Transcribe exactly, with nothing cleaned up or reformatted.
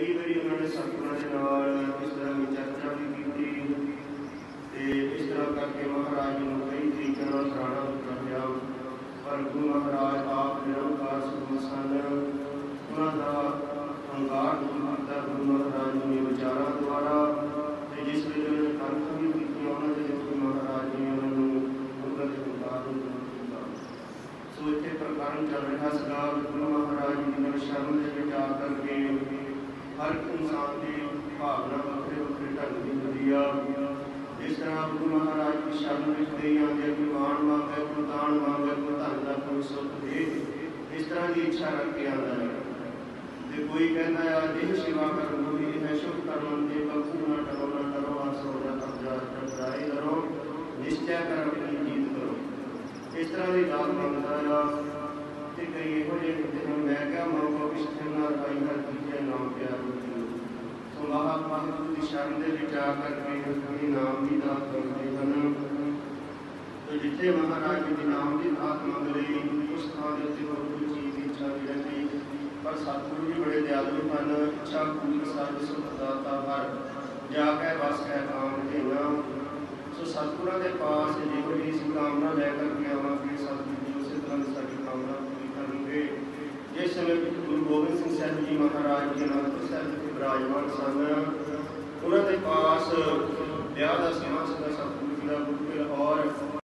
कई बारी उन्होंने सतगुरां दे नाल इस तरह की चर्चा भी की, इस तरह करके महाराज जी कई तरीके सराहना भी कर लिया। पर गुरु महाराज आप निरंकार सतगुर सन, उन्होंने हंकार दूर किया गुरु महाराज जी ने विचारों द्वारा। जिस वे उन्होंने कंठ भी की, उन्होंने गुरु महाराज जी ने उन्होंने उन्नत हंकार दूर किया। सो इतने प्रकरण चल रहा सगा गुरु महाराज जी ने शरण के विचार करके हर इंसान की भावना वक्रे वक्रे ढंग की होती है। इस तरह गुरु महाराज की शरण में गई आते कोई मान मांगे, कोई दान मांगे, कोई धन का कोई सुख दे, इस तरह की इच्छा रख के आता है। तो कोई कहता है देह सेवा कर गुरु है शुभ कर्म दे बखू न डरो न डरो आसो न कब्जा टकराई करो निश्चय कर अपनी जीत करो, इस तरह की दात मांगता है। तो कई यहो जो मैं क्या मांगो पिछले ना रखाई हर चीजें नाम प्यार तो महापुरुष की शरण के विचार करके अपने नाम की दात मंगते हैं। तो जिथे महाराज जी के नाम की दात मंग ली उस थान के होर कोई चीज़ की इच्छा नहीं रहती। पर सतगुरु जी बड़े दयालु हैं, इच्छा पूरी सर्व सुख दाता हर जाके बस है काम देना। सो सतगुरों के पास जो भी इस कामना लैकर के आवांगे सतगुरु जी उस तरह सारी कामना पूरी करेंगे। जिस समय गुरु गोबिंद सिंह साहब जी महाराज जी अनंदपुर साहब जी विराजमान सन, उन्होंने पास ब्याह का समा सतगुरु जी का गुरु और